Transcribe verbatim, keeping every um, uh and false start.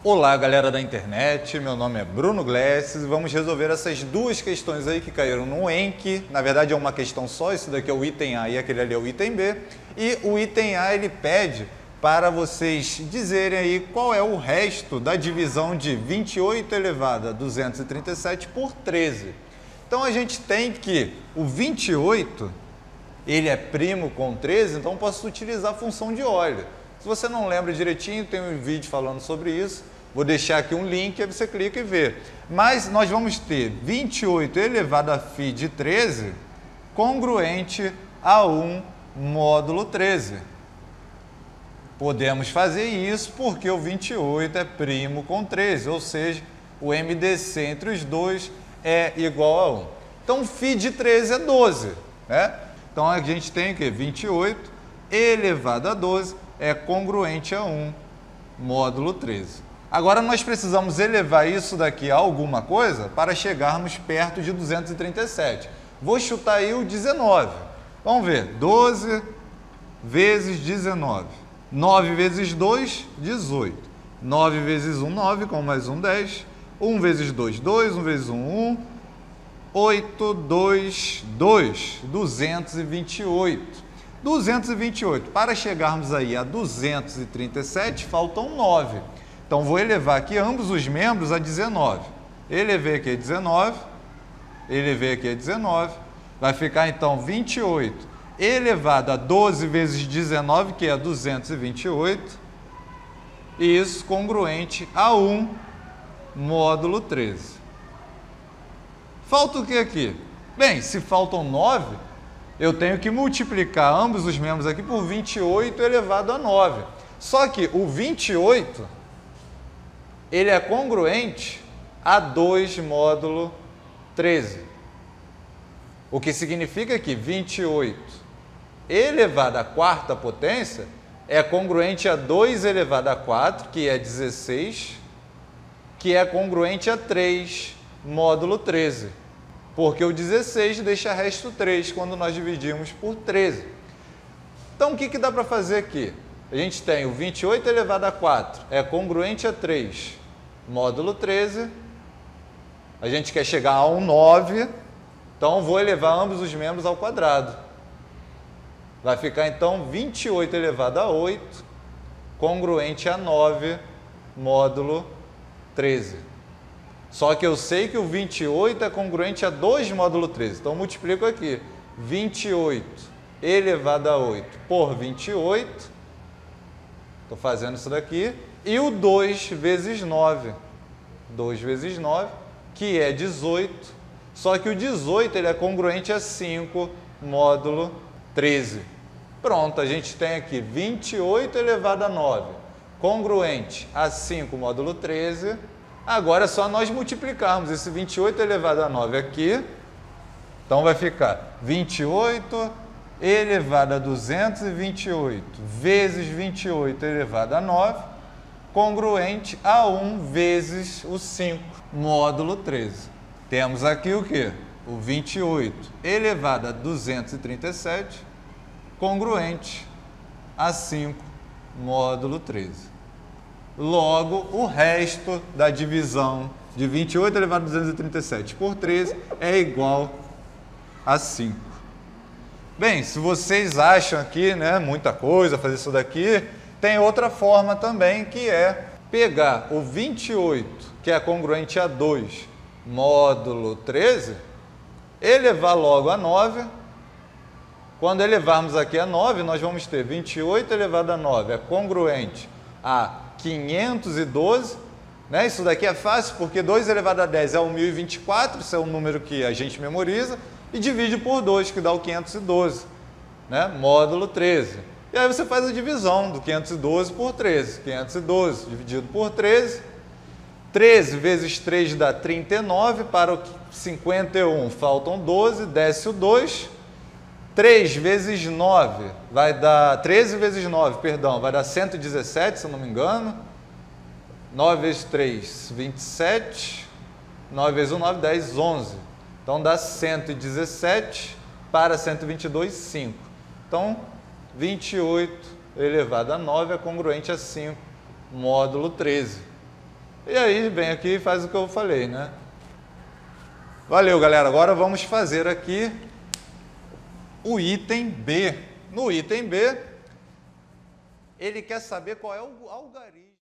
Olá, galera da internet, meu nome é Bruno Gleces e vamos resolver essas duas questões aí que caíram no Enki. Na verdade é uma questão só, isso daqui é o item A e aquele ali é o item B. E o item A ele pede para vocês dizerem aí qual é o resto da divisão de vinte e oito elevado a duzentos e trinta e sete por treze. Então a gente tem que o vinte e oito, ele é primo com treze, então posso utilizar a função de Euler. Se você não lembra direitinho, tem um vídeo falando sobre isso. Vou deixar aqui um link, aí você clica e vê. Mas nós vamos ter vinte e oito elevado a φ de treze congruente a um módulo treze. Podemos fazer isso porque o vinte e oito é primo com treze, ou seja, o M D C entre os dois é igual a um. Então, φ de treze é doze, né? Então, a gente tem o quê? vinte e oito elevado a doze é congruente a um módulo treze. Agora, nós precisamos elevar isso daqui a alguma coisa para chegarmos perto de duzentos e trinta e sete. Vou chutar aí o dezenove. Vamos ver. doze vezes dezenove. nove vezes dois, dezoito. nove vezes um, nove, com mais um, dez. um vezes dois, dois. um vezes um, um. oito, dois, dois. duzentos e vinte e oito. duzentos e vinte e oito. Para chegarmos aí a duzentos e trinta e sete, faltam nove. Então, vou elevar aqui ambos os membros a dezenove. Elevei aqui a dezenove. Elevei aqui a dezenove. Vai ficar, então, vinte e oito elevado a doze vezes dezenove, que é duzentos e vinte e oito. E isso congruente a um módulo treze. Falta o que aqui? Bem, se faltam nove, eu tenho que multiplicar ambos os membros aqui por vinte e oito elevado a nove. Só que o vinte e oito... ele é congruente a dois módulo treze. O que significa que vinte e oito elevado à quarta potência é congruente a dois elevado a quatro, que é dezesseis, que é congruente a três módulo treze. Porque o dezesseis deixa resto três quando nós dividimos por treze. Então, o que, que dá para fazer aqui? A gente tem o vinte e oito elevado a quatro, é congruente a três, módulo treze. A gente quer chegar a um nove, então vou elevar ambos os membros ao quadrado. Vai ficar, então, vinte e oito elevado a oito, congruente a nove, módulo treze. Só que eu sei que o vinte e oito é congruente a dois, módulo treze. Então, multiplico aqui. vinte e oito elevado a oito por vinte e oito. Estou fazendo isso daqui. E o dois vezes nove. dois vezes nove, que é dezoito. Só que o dezoito ele é congruente a cinco, módulo treze. Pronto, a gente tem aqui vinte e oito elevado a nove, congruente a cinco, módulo treze. Agora é só nós multiplicarmos esse vinte e oito elevado a nove aqui. Então, vai ficar vinte e oito elevado a duzentos e vinte e oito vezes vinte e oito elevado a nove, congruente a um vezes o cinco, módulo treze. Temos aqui o quê? O vinte e oito elevado a duzentos e trinta e sete, congruente a cinco, módulo treze. Logo, o resto da divisão de vinte e oito elevado a duzentos e trinta e sete por treze é igual a cinco. Bem, se vocês acham aqui, né, muita coisa, fazer isso daqui, tem outra forma também, que é pegar o vinte e oito, que é congruente a dois, módulo treze, elevar logo a nove. Quando elevarmos aqui a nove, nós vamos ter vinte e oito elevado a nove, é congruente a quinhentos e doze. Né? Isso daqui é fácil, porque dois elevado a dez é o mil e vinte e quatro, isso é o número que a gente memoriza, e divide por dois, que dá o quinhentos e doze, né? Módulo treze. E aí você faz a divisão do quinhentos e doze por treze. quinhentos e doze dividido por treze. treze vezes três dá trinta e nove, para o cinquenta e um faltam doze, desce o dois. três vezes nove vai dar, treze vezes nove, perdão, vai dar cento e dezessete, se eu não me engano. nove vezes três, vinte e sete. nove vezes um, nove, dez, onze. Então, dá cento e dezessete para cento e vinte e dois, cinco. Então, vinte e oito elevado a nove é congruente a cinco, módulo treze. E aí vem aqui e faz o que eu falei, né? Valeu, galera. Agora vamos fazer aqui o item B. No item B, ele quer saber qual é o algarismo.